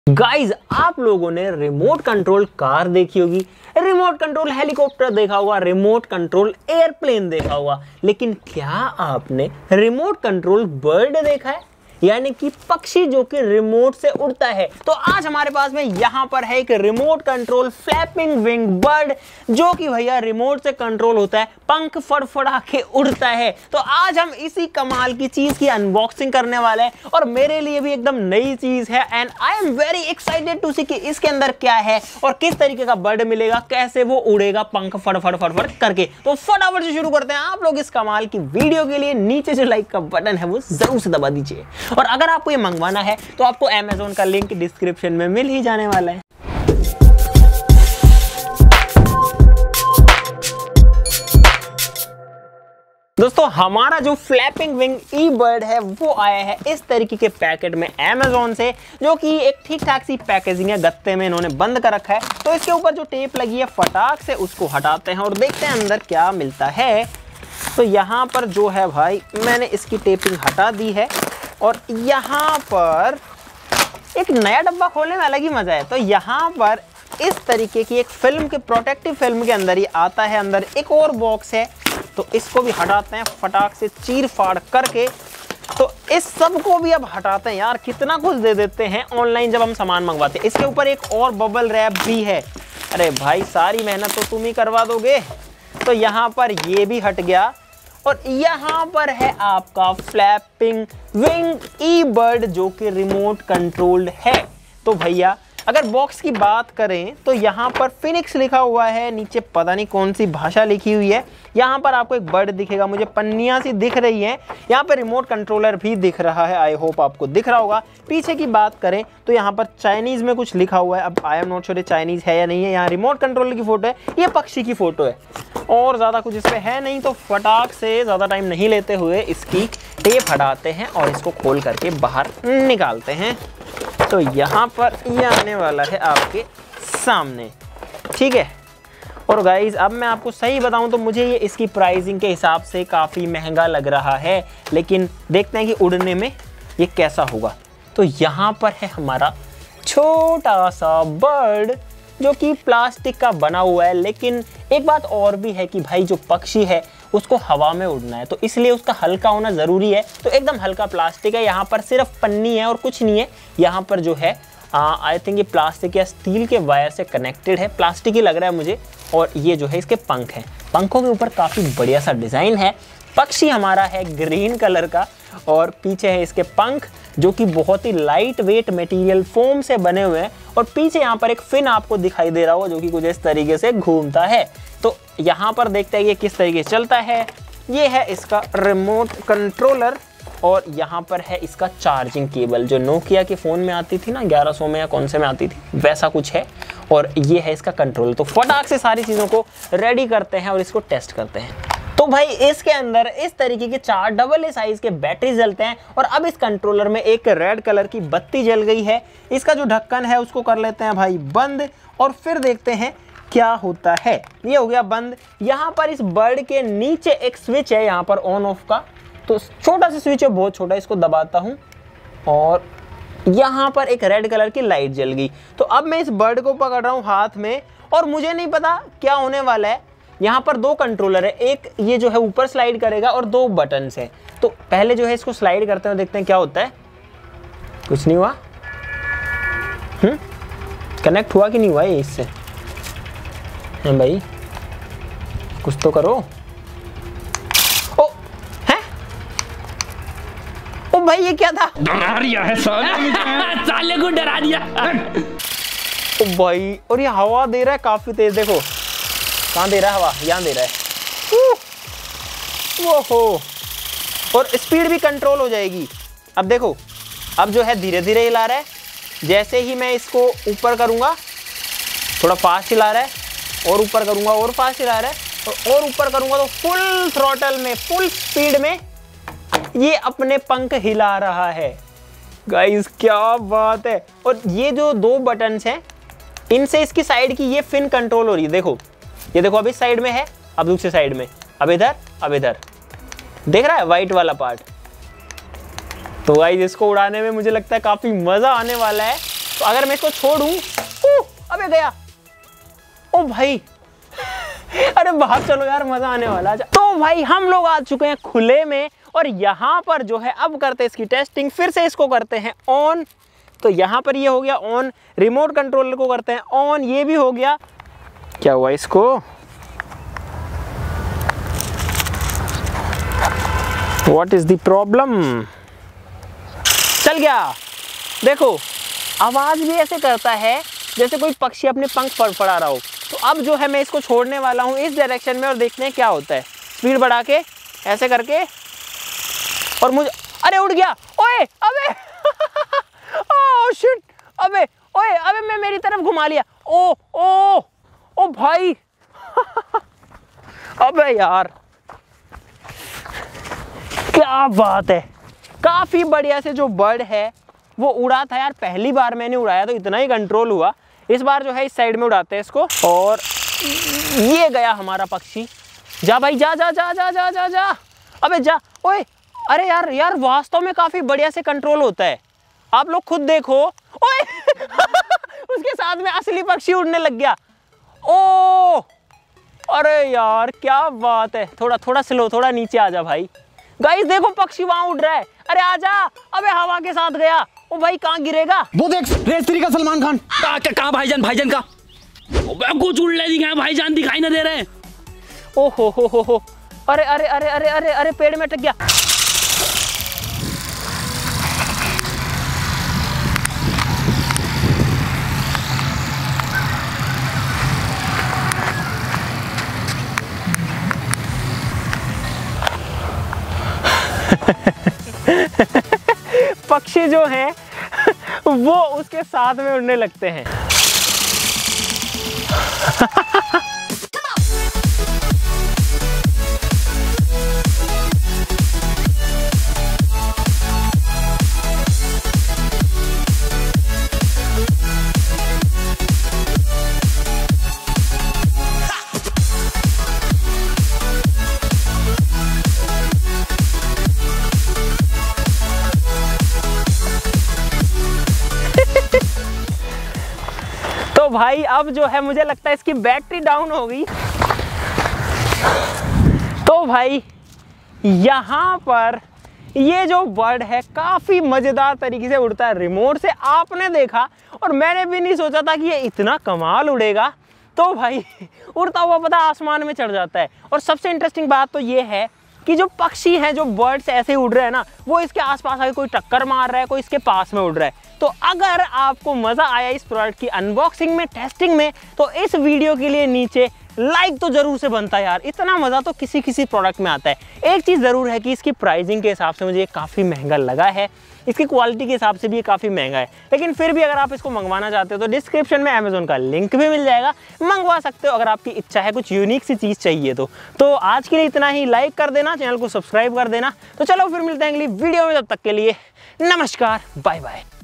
Guys आप लोगों ने रिमोट कंट्रोल कार देखी होगी, रिमोट कंट्रोल हेलीकॉप्टर देखा होगा, रिमोट कंट्रोल एयरप्लेन देखा होगा, लेकिन क्या आपने रिमोट कंट्रोल बर्ड देखा है? यानी कि पक्षी जो कि रिमोट से उड़ता है। तो आज हमारे पास में यहाँ पर है एक remote control flapping wing bird जो कि भैया रिमोट से कंट्रोल होता है, पंख फड़फड़ा के उड़ता है। तो आज हम इसी कमाल की चीज की अनबॉक्सिंग करने वाले हैं और मेरे लिए भी एकदम नई चीज है and I am very excited to see कि इसके अंदर क्या है और किस तरीके का बर्ड मिलेगा, कैसे वो उड़ेगा पंख फड़फड़ फड़फड़ करके। तो फटाफट से शुरू करते हैं। आप लोग इस कमाल की वीडियो के लिए नीचे जो लाइक का बटन है वो जरूर से दबा दीजिए और अगर आपको ये मंगवाना है तो आपको Amazon का लिंक डिस्क्रिप्शन में मिल ही जाने वाला है। दोस्तों हमारा जो फ्लैपिंग विंग ई बर्ड है वो आया है इस तरीके के पैकेट में Amazon से, जो कि एक ठीक ठाक सी पैकेजिंग है, गत्ते में इन्होंने बंद कर रखा है। तो इसके ऊपर जो टेप लगी है फटाक से उसको हटाते हैं और देखते हैं अंदर क्या मिलता है। तो यहाँ पर जो है भाई मैंने इसकी टेपिंग हटा दी है और यहाँ पर एक नया डब्बा खोलने में अलग ही मजा है। तो यहाँ पर इस तरीके की एक फिल्म के प्रोटेक्टिव फिल्म के अंदर ही आता है, अंदर एक और बॉक्स है तो इसको भी हटाते हैं फटाक से चीर फाड़ करके। तो इस सब को भी अब हटाते हैं यार, कितना कुछ दे देते हैं ऑनलाइन जब हम सामान मंगवाते हैं। इसके ऊपर एक और बबल रैप भी है। अरे भाई सारी मेहनत तो तुम ही करवा दोगे। तो यहाँ पर ये भी हट गया और यहाँ पर है आपका फ्लैपिंग विंग ई बर्ड जो कि रिमोट कंट्रोल्ड है। तो भैया अगर बॉक्स की बात करें तो यहाँ पर फिनिक्स लिखा हुआ है, नीचे पता नहीं कौन सी भाषा लिखी हुई है। यहाँ पर आपको एक बर्ड दिखेगा, मुझे पन्नियाँ सी दिख रही हैं। यहाँ पर रिमोट कंट्रोलर भी दिख रहा है, आई होप आपको दिख रहा होगा। पीछे की बात करें तो यहाँ पर चाइनीज़ में कुछ लिखा हुआ है, अब I am not sure Chinese है या नहीं है। यहाँ रिमोट कंट्रोलर की फ़ोटो है, ये पक्षी की फ़ोटो है और ज़्यादा कुछ इस पर है नहीं। तो फटाक से ज़्यादा टाइम नहीं लेते हुए इसकी टेप हटाते हैं और इसको खोल करके बाहर निकालते हैं। तो यहाँ पर ये आने वाला है आपके सामने, ठीक है। और गाइज अब मैं आपको सही बताऊं तो मुझे ये इसकी प्राइसिंग के हिसाब से काफ़ी महंगा लग रहा है, लेकिन देखते हैं कि उड़ने में ये कैसा होगा। तो यहाँ पर है हमारा छोटा सा बर्ड जो कि प्लास्टिक का बना हुआ है, लेकिन एक बात और भी है कि भाई जो पक्षी है उसको हवा में उड़ना है तो इसलिए उसका हल्का होना ज़रूरी है। तो एकदम हल्का प्लास्टिक है, यहाँ पर सिर्फ पन्नी है और कुछ नहीं है। यहाँ पर जो है आई थिंक ये प्लास्टिक या स्टील के वायर से कनेक्टेड है, प्लास्टिक ही लग रहा है मुझे। और ये जो है इसके पंख हैं, पंखों के ऊपर काफ़ी बढ़िया सा डिज़ाइन है। पक्षी हमारा है ग्रीन कलर का और पीछे है इसके पंख जो कि बहुत ही लाइट वेट मटेरियल फोम से बने हुए हैं। और पीछे यहाँ पर एक फिन आपको दिखाई दे रहा हो जो कि कुछ इस तरीके से घूमता है। तो यहाँ पर देखते हैं ये किस तरीके से चलता है। ये है इसका रिमोट कंट्रोलर और यहाँ पर है इसका चार्जिंग केबल जो नोकिया के फ़ोन में आती थी ना, 1100 में या कौन से में आती थी, वैसा कुछ है। और ये है इसका कंट्रोल। तो फटाक से सारी चीज़ों को रेडी करते हैं और इसको टेस्ट करते हैं। तो भाई इसके अंदर इस तरीके के 4 AA साइज के बैटरी जलते हैं और अब इस कंट्रोलर में एक रेड कलर की बत्ती जल गई है। इसका जो ढक्कन है उसको कर लेते हैं भाई बंद और फिर देखते हैं क्या होता है। ये हो गया बंद। यहाँ पर इस बर्ड के नीचे एक स्विच है यहाँ पर ऑन ऑफ का, तो छोटा सा स्विच है, बहुत छोटा, इसको दबाता हूँ और यहाँ पर एक रेड कलर की लाइट जल गई। तो अब मैं इस बर्ड को पकड़ रहा हूँ हाथ में और मुझे नहीं पता क्या होने वाला है। यहाँ पर 2 कंट्रोलर है, एक ये जो है ऊपर स्लाइड करेगा और 2 बटन्स हैं। तो पहले जो है इसको स्लाइड करते हैं, देखते हैं क्या होता है। कुछ नहीं हुआ, कनेक्ट हुआ कि नहीं हुआ ये इससे? हाँ भाई कुछ तो करो। ओ है, ओ भाई ये क्या था? डरा दिया है साले को डरा दिया। ओ भाई, और ये हवा दे रहा है काफी तेज, देखो कहाँ दे रहा है हवा, यहाँ दे रहा है। वो हो, और स्पीड भी कंट्रोल हो जाएगी। अब देखो, अब जो है धीरे धीरे हिला रहा है। जैसे ही मैं इसको ऊपर करूँगा थोड़ा फास्ट हिला रहा है और ऊपर करूँगा और फास्ट हिला रहा है और ऊपर करूँगा तो फुल थ्रॉटल में फुल स्पीड में ये अपने पंख हिला रहा है। गाइस क्या बात है। और ये जो 2 बटन्स हैं इनसे इसकी साइड की ये फिन कंट्रोल हो रही है। देखो ये देखो, अब इस साइड में है, अब दूसरी साइड में, अब इधर, अब इधर, देख रहा है वाइट वाला पार्ट। तो गाइस इसको उड़ाने में मुझे लगता है काफ़ी मज़ा आने वाला है। तो अगर मैं इसको छोड़ूं, अबे गया, ओ भाई अरे बाहर चलो यार, मजा आने वाला। तो भाई हम लोग आ चुके हैं खुले में और यहाँ पर जो है अब करते हैं इसकी टेस्टिंग। फिर से इसको करते हैं ऑन, तो यहाँ पर ये हो गया ऑन। रिमोट कंट्रोलर को करते हैं ऑन, ये भी हो गया। क्या हुआ इसको? What is the problem? चल गया। देखो आवाज भी ऐसे करता है जैसे कोई पक्षी अपने पंख फड़फड़ा रहा हो। तो अब जो है मैं इसको छोड़ने वाला हूँ इस डायरेक्शन में और देखते हैं क्या होता है। स्पीड बढ़ा के ऐसे करके, और मुझे, अरे उड़ गया, ओए अबे ओह शिट, अबे ओए अबे मैं मेरी तरफ घुमा लिया। ओ ओ ओ भाई अबे यार क्या बात है। काफी बढ़िया से जो बर्ड है वो उड़ा था यार। पहली बार मैंने उड़ाया तो इतना ही कंट्रोल हुआ। इस बार जो है इस साइड में उड़ाते हैं इसको, और ये गया हमारा पक्षी। जा भाई जा जा जा जा जा जा जा, अबे जा। ओए अरे यार यार वास्तव में काफी बढ़िया से कंट्रोल होता है, आप लोग खुद देखो। ओए उसके साथ में असली पक्षी उड़ने लग गया। ओ अरे यार क्या बात है। थोड़ा थोड़ा स्लो, थोड़ा नीचे आ जा भाई। गाइस देखो पक्षी वहां उड़ रहा है, अरे आजा। अबे हवा के साथ गया। ओ भाई कहाँ गिरेगा? वो देख रेस 3 का सलमान खान। कहाँ भाईजान? भाईजान का कुछ उड़ने दिखाए, भाईजान दिखाई ना दे रहे। ओ हो। अरे अरे अरे अरे अरे अरे पेड़ में अटक गया। पक्षी जो हैं वो उसके साथ में उड़ने लगते हैं। तो भाई अब जो है मुझे लगता है इसकी बैटरी डाउन हो गई। तो भाई यहाँ पर ये जो बर्ड है काफी मजेदार तरीके से उड़ता है। रिमोट से आपने देखा और मैंने भी नहीं सोचा था कि ये इतना कमाल उड़ेगा। तो भाई उड़ता हुआ पता आसमान में चढ़ जाता है। और सबसे इंटरेस्टिंग बात तो ये है कि जो पक्षी हैं, जो बर्ड्स ऐसे उड़ रहे हैं ना, वो इसके आसपास आके कोई टक्कर मार रहा है, कोई इसके पास में उड़ रहा है। तो अगर आपको मजा आया इस प्रोडक्ट की अनबॉक्सिंग में, टेस्टिंग में, तो इस वीडियो के लिए नीचे लाइक तो जरूर से बनता है यार। इतना मजा तो किसी किसी प्रोडक्ट में आता है। एक चीज जरूर है कि इसकी प्राइसिंग के हिसाब से मुझे ये काफी महंगा लगा है, इसकी क्वालिटी के हिसाब से भी ये काफी महंगा है। लेकिन फिर भी अगर आप इसको मंगवाना चाहते हो तो डिस्क्रिप्शन में अमेजोन का लिंक भी मिल जाएगा, मंगवा सकते हो अगर आपकी इच्छा है, कुछ यूनिक सी चीज चाहिए तो आज के लिए इतना ही। लाइक कर देना, चैनल को सब्सक्राइब कर देना। तो चलो फिर मिलते हैं अगली वीडियो में, तब तक के लिए नमस्कार, बाय बाय।